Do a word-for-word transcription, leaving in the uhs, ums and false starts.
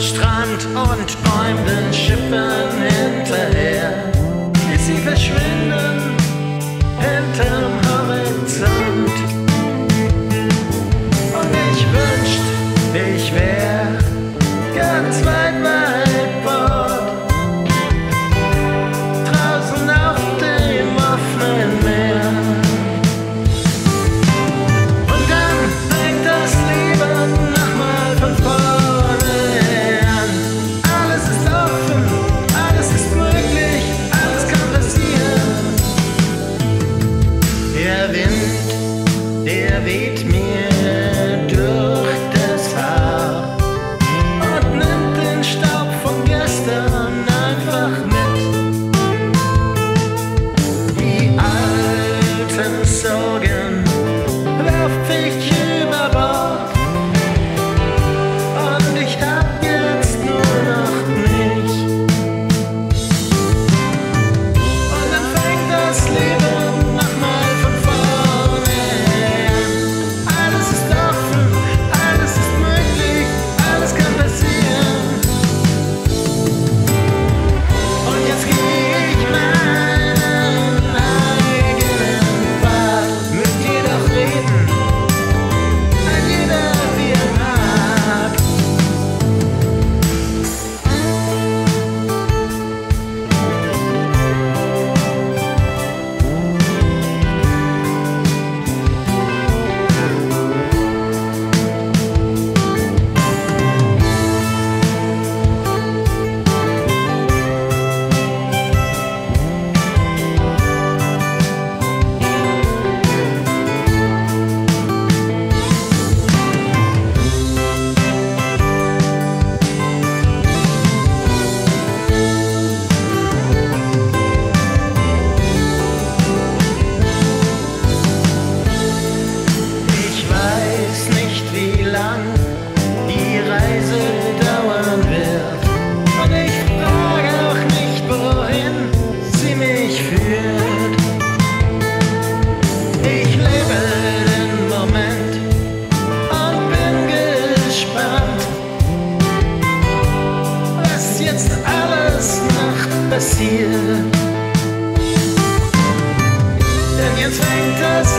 Strand und träumenden Schiffen hinterher, bis sie verschwinden hinterm Horizont. Und ich wünscht, ich wär ganz weit, weit fort, draußen auf dem offenen Meer. Und dann fängt das Leben nochmal von vorne an. Alles ist offen, alles ist möglich, alles kann passieren. Der Wind, der weht mir durch das Haar und nimmt den Staub von gestern einfach mit. Die alten Sorgen werf ich über Bord und ich hab jetzt nur noch mich. Und dann fängt das Leben nochmal von vorne an. Alles ist offen, alles ist möglich, alles kann passieren. Und jetzt geh ich meinen eigenen Pfad. Mögt ihr doch reden, ein jeder wie er mag. Ich weiß nicht, wie lang die Reise dauern wird, und ich frage auch nicht, wohin sie mich führt. Ich lebe den Moment und bin gespannt, was jetzt alles noch passiert. Denn jetzt fängt das